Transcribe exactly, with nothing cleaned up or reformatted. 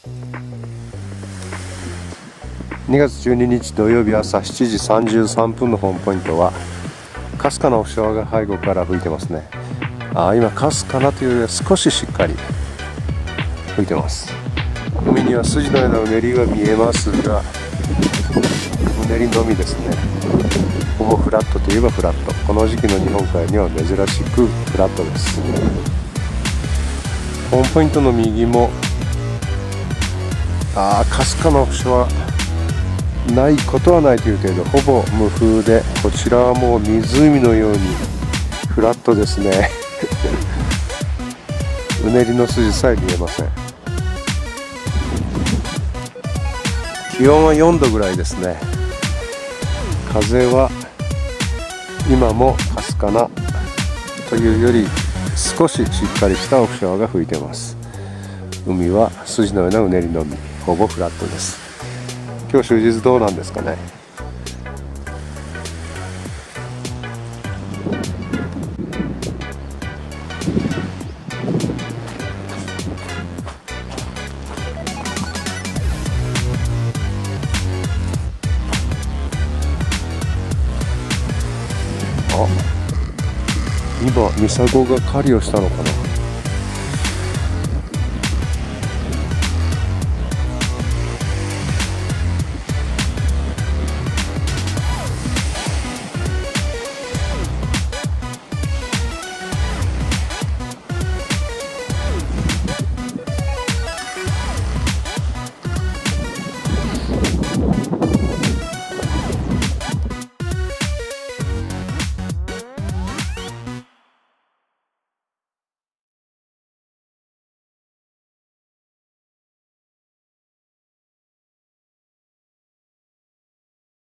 にがつじゅうににち土曜日朝しちじさんじゅうさんぷんのホームポイントはかすかなオフショアが背後から吹いてますね。あ今かすかなというよりは少ししっかり吹いてます。海には筋のようなうねりが見えますが、うねりのみですね。ほぼフラットといえばフラット。この時期の日本海には珍しくフラットです。ホームポイントの右もあかすかなオフショアないことはないという程度、ほぼ無風で、こちらはもう湖のようにフラットですねうねりの筋さえ見えません。気温はよんどぐらいですね。風は今もかすかなというより少ししっかりしたオフショアが吹いています。海は筋のようなうねりのみ、ほぼフラットです。今日終日どうなんですかね。あ今ミサゴが狩りをしたのかな。